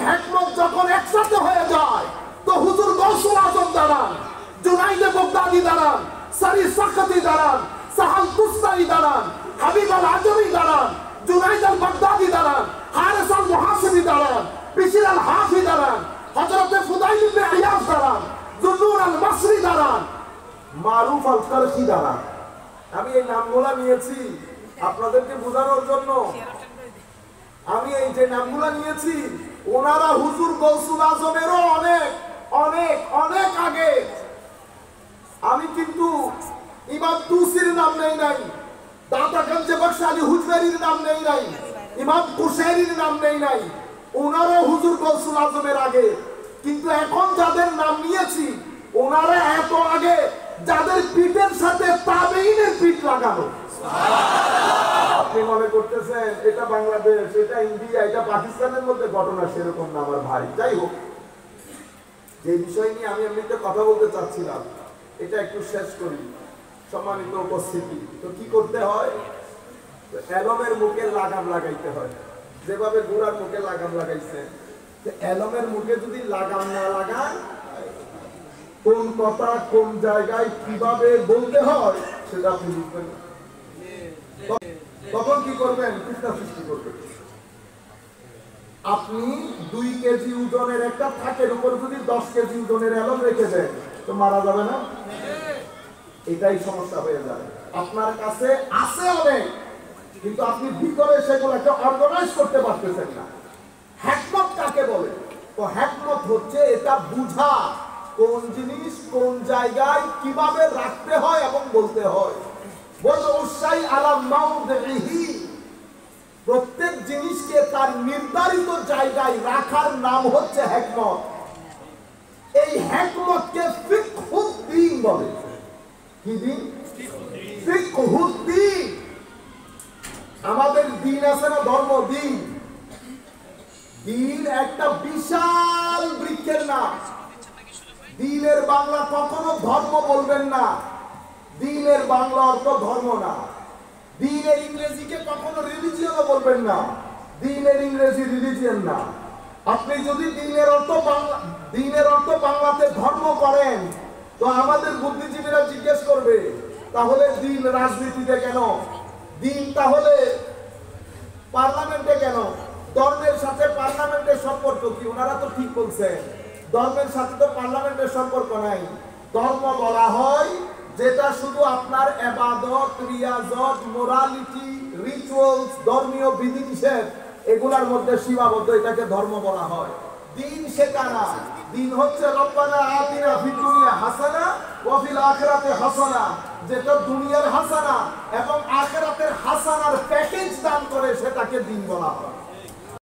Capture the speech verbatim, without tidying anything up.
হিকমত যখন একসাথে হয়ে যায় তো হুজুর গৌসুল আজম দাঁড়ান, জুনাইদে বাগদাদি দাঁড়ান, সারি সাকাতি দাঁড়ান, সাহাল তুস্তাই দাঁড়ান, হাবিব আল আজমি দাঁড়ান, জুনাইদ আল বাগদাদি দাঁড়ান, হারিস আল মুহাসিবি দাঁড়ান, বিশির আল হাফি দাঁড়ান, হযরতে ফুদাইল ইবনে ইয়াস দাঁড়ান, জুন্নুর আল মাসরি দাঁড়ান, মারুফ আল কারখি দাঁড়ান। আমি এই নামগুলা নিয়েছি আপনাদেরকে বোঝানোর জন্য। আমি এই যে নামগুলা নিয়েছি ওনারা হুজুর গৌসুল আজমেরও অনেক অনেক অনেক আগে। আমি কিন্তু ইমাম তুসির নাম নেই নাই, দাতা গঞ্জে বখশ আলী হুজবেরির নাম নেই নাই, ইমাম কুশাইরির নাম নেই নাই। ওনারা হুজুর গৌসুল আজমের আগে। কিন্তু এখন যাদের নাম নিয়েছি ওনারা এত আগে যাদের পিঠের সাথে তাবেঈনের পিঠ লাগানো। আপনি মনে করতেছেন এটা বাংলাদেশ, এটা ইন্ডিয়া, এটা পাকিস্তানের মধ্যে ঘটনা, সেরকম না আমার ভাই। যাই হোক, যে বিষয় নিয়ে আমি এমনিতে কথা বলতে চাচ্ছিলাম এটা একটু শেষ করি। সম্মানিত উপস্থিতি, তো কি করতে হয়? এলমের মুখে লাগাম লাগাইতে হয়। যেভাবে গোড়ার মুখে লাগাম লাগাইছে, এলমের মুখে যদি লাগাম না লাগান, কোন কথা কোন জায়গায় কিভাবে বলতে হয় সেটা আপনি বুঝবেন না। তখন কি করবেন? কৃষ্ণা সৃষ্টি করবেন। আপনি দুই কেজি ওজনের একটা থাকের উপর যদি দশ কেজি ওজনের এলম রেখে দেন তো মারা যাবে না? এটাই সমস্যা হয়ে যায়। আপনার কাছে আছে অনেক, কিন্তু আপনি ভিতরে সেগুলোকে অর্গানাইজ করতে পারতেছেন না। হিকমত কাকে বলে? তো হিকমত হচ্ছে এটা বুঝা কোন জিনিস কোন জায়গায় কিভাবে রাখতে হয় এবং বলতে হয়। প্রত্যেক জিনিসকে তার নির্ধারিত জায়গায় রাখার নাম হচ্ছে হিকমত। এই হিকমতকে ফিকহুদ্দীন বলে। কি দিন? ফিকহুদ্দীন। আমাদের দিন আছে না, ধর্ম দিন। দিন একটা বিশাল বৃক্ষের নাম। দিনের বাংলা কখনো ধর্ম বলবেন না। দিনের বাংলা অর্থ ধর্ম না। দিনের ইংরেজিকে কখনো রিলিজিয়নও বলবেন না। দিনের ইংরেজি রিলিজিয়ন না। আপনি যদি দিনের অর্থ বাংলা দিনের অর্থ বাংলাতে ধর্ম করেন তো আমাদের বুদ্ধিজীবীরা জিজ্ঞেস করবে তাহলে দিন রাজনীতিতে কেন? দিন তাহলে পার্লামেন্টে কেন? ধর্মের সাথে পার্লামেন্টের সম্পর্ক কি? ওনারা তো ঠিক বলছেন, ধর্মের সাথে তো পার্লামেন্টের সম্পর্ক নাই। ধর্ম বলা হয় যেটা শুধু আপনার ইবাদত, রিয়াজত, মোরালিটি, রিচুয়ালস, ধর্মীয় বিধিনিষেধ এগুলার মধ্যে সীমাবদ্ধ, এটাকে ধর্ম বলা হয়। দিন সেটা না। দিন হচ্ছে রব্বানা আতিনা ফিদ দুনিয়া হাসানা ওয়া ফিল আখিরাতি হাসানা, যেটা দুনিয়ার হাসানা এবং আখিরাতের হাসানার প্যাকেজ দান করে সেটাকে দিন বলা হয়।